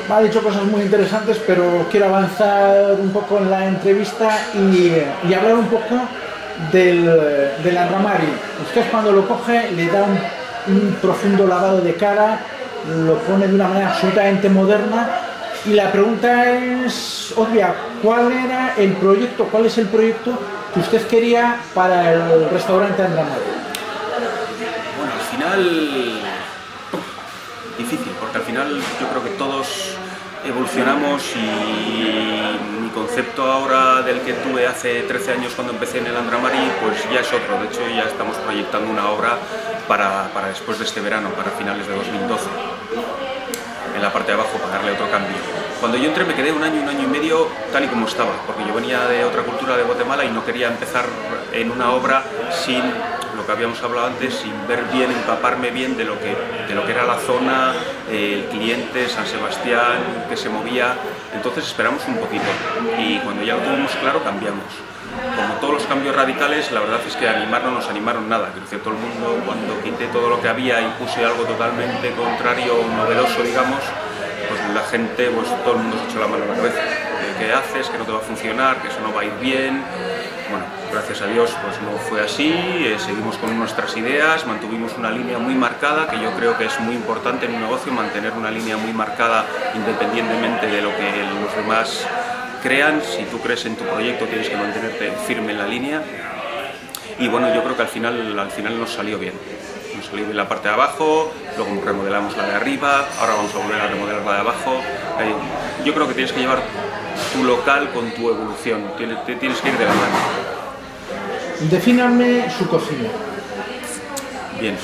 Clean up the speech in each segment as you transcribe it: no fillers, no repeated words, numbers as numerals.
me ha dicho cosas muy interesantes, pero quiero avanzar un poco en la entrevista y hablar un poco del Andramari. Usted cuando lo coge le da un profundo lavado de cara, lo pone de una manera absolutamente moderna y la pregunta es obvia: ¿cuál era el proyecto, cuál es el proyecto que usted quería para el restaurante Andramari? Bueno, al final difícil, porque al final yo creo que todos evolucionamos y mi concepto ahora del que tuve hace 13 años cuando empecé en el Andramari pues ya es otro. De hecho ya estamos proyectando una obra para después de este verano, para finales de 2012, en la parte de abajo, para darle otro cambio. Cuando yo entré me quedé un año y medio tal y como estaba, porque yo venía de otra cultura de Guatemala y no quería empezar en una obra sin lo que habíamos hablado antes, sin ver bien, empaparme bien de lo que era la zona, el cliente, San Sebastián, que se movía. Entonces esperamos un poquito y cuando ya lo tuvimos claro cambiamos. Como todos los cambios radicales, la verdad es que animar no nos animaron nada. Creció todo el mundo, cuando quité todo lo que había y puse algo totalmente contrario, novedoso, digamos, pues la gente, pues todo el mundo se echó la mano a la cabeza. ¿Qué haces? Que no te va a funcionar, que eso no va a ir bien. Bueno, gracias a Dios pues no fue así, seguimos con nuestras ideas, mantuvimos una línea muy marcada, que yo creo que es muy importante en un negocio, mantener una línea muy marcada independientemente de lo que los demás crean. Si tú crees en tu proyecto tienes que mantenerte firme en la línea y bueno, yo creo que al final nos salió bien. Nos salió bien la parte de abajo, luego remodelamos la de arriba, ahora vamos a volver a remodelar la de abajo. Yo creo que tienes que llevar tu local con tu evolución, tienes que ir de la mano. Defíname su cocina. Bien,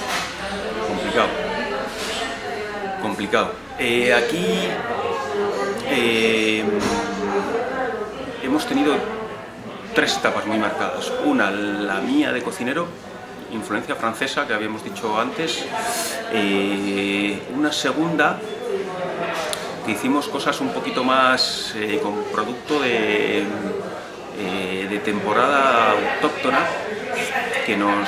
complicado. Aquí hemos tenido tres etapas muy marcadas. Una, la mía de cocinero, influencia francesa, que habíamos dicho antes. Una segunda, que hicimos cosas un poquito más con producto de temporada autóctona, que nos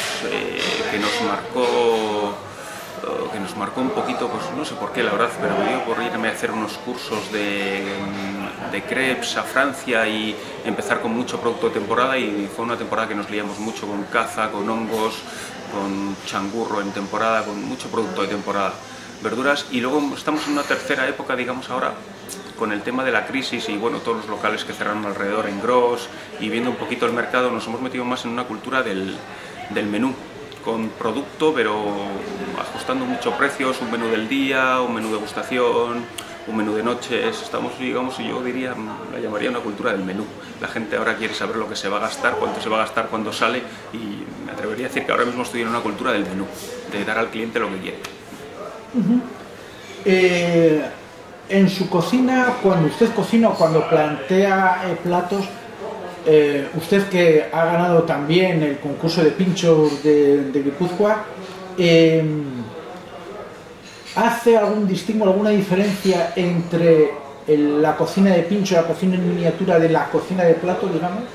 marcó un poquito, pues no sé por qué la verdad, pero me dio por irme a hacer unos cursos de crepes a Francia y empezar con mucho producto de temporada, y fue una temporada que nos liamos mucho con caza, con hongos, con changurro en temporada, con mucho producto de temporada, verduras. Y luego estamos en una tercera época, digamos ahora, con el tema de la crisis y bueno, todos los locales que cerraron alrededor en Gros, y viendo un poquito el mercado nos hemos metido más en una cultura del menú, con producto pero ajustando mucho precios, un menú del día, un menú de degustación, un menú de noches. Estamos, digamos, yo diría, la llamaría una cultura del menú. La gente ahora quiere saber lo que se va a gastar, cuánto se va a gastar, cuándo sale, y me atrevería a decir que ahora mismo estoy en una cultura del menú, de dar al cliente lo que quiere. En su cocina, cuando usted cocina o cuando plantea platos, usted que ha ganado también el concurso de pinchos de Guipúzcoa, ¿hace algún distingo, alguna diferencia entre la cocina de pincho y la cocina en miniatura de la cocina de plato, digamos?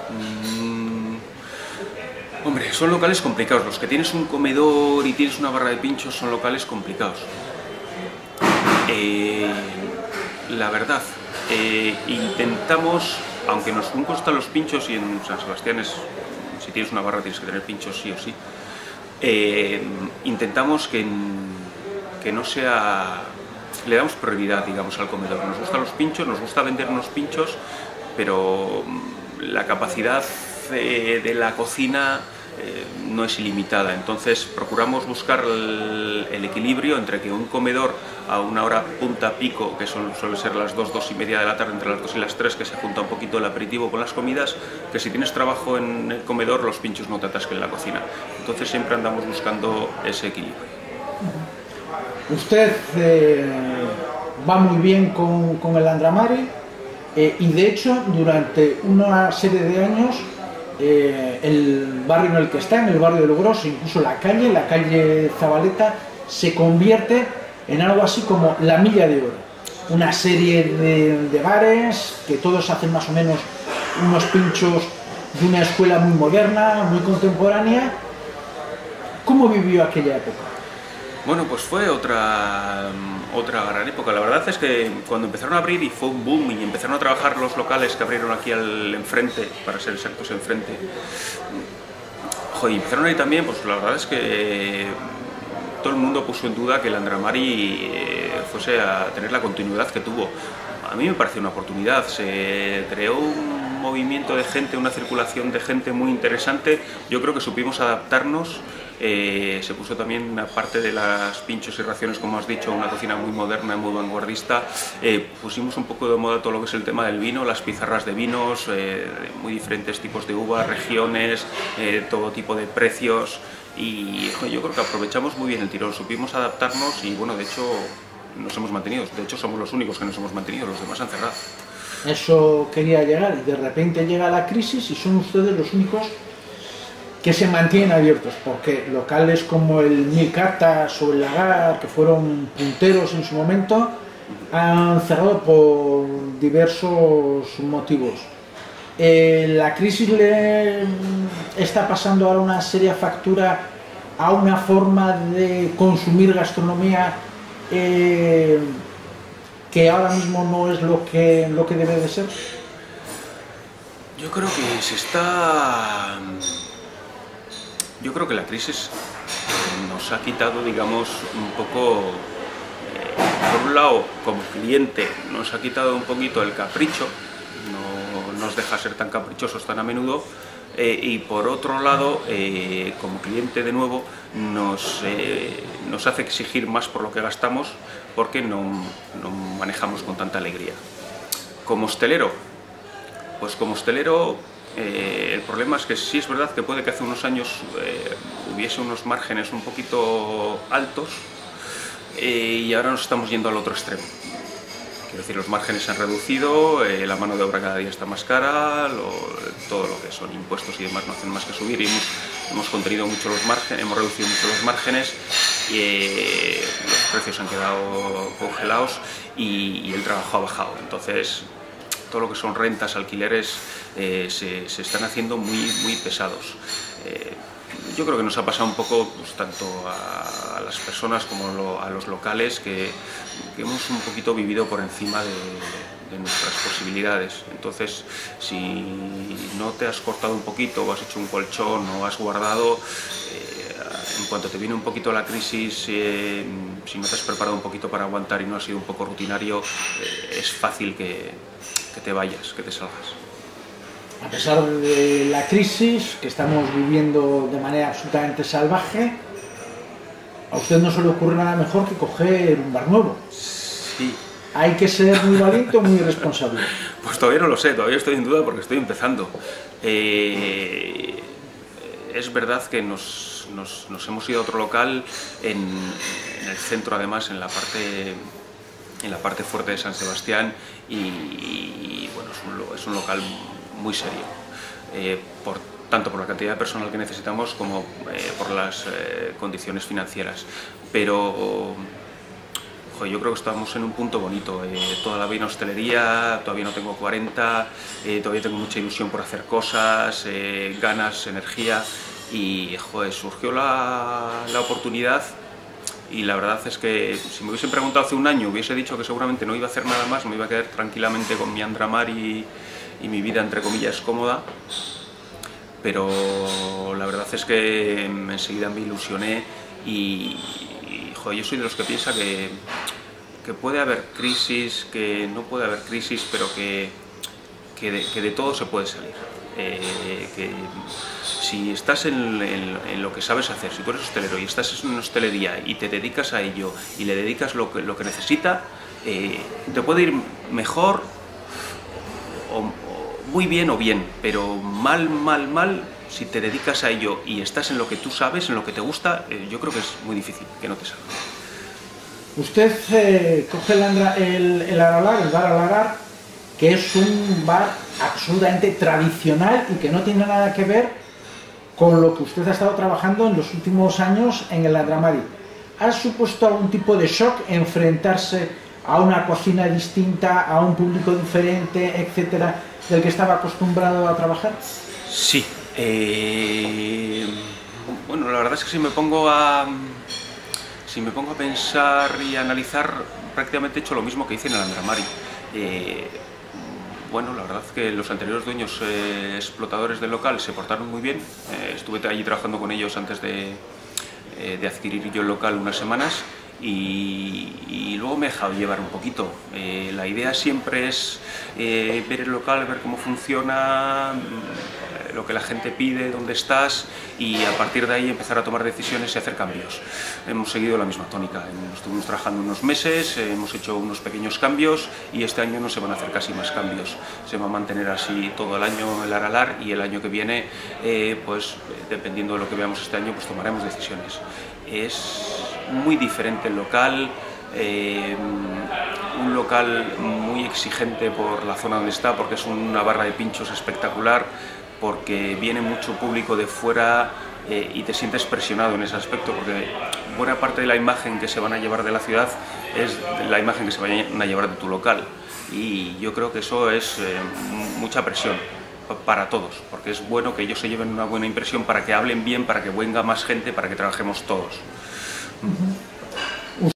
Hombre, son locales complicados. Los que tienes un comedor y tienes una barra de pinchos son locales complicados. La verdad, intentamos, aunque nos gustan los pinchos, y en San Sebastián si tienes una barra tienes que tener pinchos sí o sí, intentamos que no sea, le damos prioridad, digamos, al comedor. Nos gustan los pinchos, nos gusta vender unos pinchos, pero la capacidad de la cocina no es ilimitada, entonces procuramos buscar el equilibrio entre que un comedor a una hora punta pico, que suele ser las 2, 2 y media de la tarde, entre las 2 y las 3, que se junta un poquito el aperitivo con las comidas, que si tienes trabajo en el comedor los pinchos no te atasquen en la cocina. Entonces siempre andamos buscando ese equilibrio. Usted va muy bien con el Andramari, y de hecho durante una serie de años el barrio en el que está, en el barrio de Logros, incluso la calle Zabaleta, se convierte en algo así como la Milla de Oro. Una serie de bares que todos hacen más o menos unos pinchos de una escuela muy moderna, muy contemporánea. ¿Cómo vivió aquella época? Bueno, pues fue otra otra gran época. La verdad es que cuando empezaron a abrir y fue un boom y empezaron a trabajar los locales que abrieron aquí al enfrente, para ser exactos enfrente, joder, y empezaron ahí también, pues la verdad es que todo el mundo puso en duda que el Andramari fuese a tener la continuidad que tuvo. A mí me pareció una oportunidad, se creó un movimiento de gente, una circulación de gente muy interesante. Yo creo que supimos adaptarnos. Se puso también, aparte de las pinchos y raciones, como has dicho, una cocina muy moderna, muy vanguardista. Pusimos un poco de moda todo lo que es el tema del vino, las pizarras de vinos, muy diferentes tipos de uvas, regiones, todo tipo de precios. Y yo creo que aprovechamos muy bien el tirón, supimos adaptarnos y bueno, de hecho nos hemos mantenido. De hecho somos los únicos que nos hemos mantenido, los demás han cerrado. Eso quería llegar y de repente llega la crisis y son ustedes los únicos que se mantienen abiertos, porque locales como el Mil Cartas o el Lagar, que fueron punteros en su momento, han cerrado por diversos motivos. La crisis le está pasando ahora una seria factura a una forma de consumir gastronomía que ahora mismo no es lo que debe de ser. Yo creo que yo creo que la crisis nos ha quitado, digamos, un poco, por un lado, como cliente, nos ha quitado un poquito el capricho, no nos deja ser tan caprichosos tan a menudo, y por otro lado, como cliente de nuevo, nos hace exigir más por lo que gastamos, porque no manejamos con tanta alegría. Como hostelero, pues como hostelero, el problema es que sí es verdad que puede que hace unos años hubiese unos márgenes un poquito altos y ahora nos estamos yendo al otro extremo. Quiero decir, los márgenes se han reducido, la mano de obra cada día está más cara, todo lo que son impuestos y demás no hacen más que subir y hemos contenido mucho los márgenes, hemos reducido mucho los márgenes, los precios han quedado congelados y el trabajo ha bajado. Entonces, todo lo que son rentas, alquileres, se están haciendo muy pesados. Yo creo que nos ha pasado un poco, pues, tanto a las personas como a los locales, que hemos un poquito vivido por encima de nuestras posibilidades. Entonces, si no te has cortado un poquito o has hecho un colchón o has guardado, en cuanto te viene un poquito la crisis, si no te has preparado un poquito para aguantar y no has sido un poco rutinario, es fácil que te vayas, que te salgas. A pesar de la crisis que estamos viviendo de manera absolutamente salvaje, a usted no se le ocurre nada mejor que coger un bar nuevo. Sí. Hay que ser muy valiente o muy responsable. Pues todavía no lo sé, todavía estoy en duda porque estoy empezando. Es verdad que nos hemos ido a otro local en el centro, además, en la parte fuerte de San Sebastián y bueno, es un local muy serio, tanto por la cantidad de personal que necesitamos como por las condiciones financieras. Pero yo creo que estamos en un punto bonito. Toda la vida en hostelería, todavía no tengo 40, todavía tengo mucha ilusión por hacer cosas, ganas, energía y surgió la oportunidad. Y la verdad es que si me hubiesen preguntado hace un año, hubiese dicho que seguramente no iba a hacer nada más, me iba a quedar tranquilamente con mi Andramari y mi vida, entre comillas, cómoda. Pero la verdad es que enseguida me ilusioné y yo soy de los que piensa que puede haber crisis, que no puede haber crisis, pero que de todo se puede salir. Que si estás en lo que sabes hacer, si tú eres hostelero y estás en una hostelería y te dedicas a ello y le dedicas lo que necesita, te puede ir mejor o muy bien o bien, pero mal, si te dedicas a ello y estás en lo que tú sabes, en lo que te gusta, yo creo que es muy difícil que no te salga. Usted coge el bar Alagar, que es un bar absolutamente tradicional y que no tiene nada que ver con lo que usted ha estado trabajando en los últimos años en el Andramari. ¿Ha supuesto algún tipo de shock enfrentarse a una cocina distinta, a un público diferente, etcétera, del que estaba acostumbrado a trabajar? Sí. Bueno, la verdad es que si si me pongo a pensar y a analizar, prácticamente he hecho lo mismo que hice en el Andramari. Bueno, la verdad es que los anteriores dueños explotadores del local se portaron muy bien. Estuve allí trabajando con ellos antes de adquirir yo el local unas semanas y luego me he dejado llevar un poquito. La idea siempre es ver el local, ver cómo funciona, lo que la gente pide, dónde estás, y a partir de ahí empezar a tomar decisiones y hacer cambios. Hemos seguido la misma tónica. Estuvimos trabajando unos meses, hemos hecho unos pequeños cambios y este año no se van a hacer casi más cambios. Se va a mantener así todo el año el Aralar, y el año que viene, pues dependiendo de lo que veamos este año, pues tomaremos decisiones. Es muy diferente el local, un local muy exigente por la zona donde está, porque es una barra de pinchos espectacular, porque viene mucho público de fuera y te sientes presionado en ese aspecto, porque buena parte de la imagen que se van a llevar de la ciudad es la imagen que se van a llevar de tu local, y yo creo que eso es mucha presión para todos, porque es bueno que ellos se lleven una buena impresión para que hablen bien, para que venga más gente, para que trabajemos todos.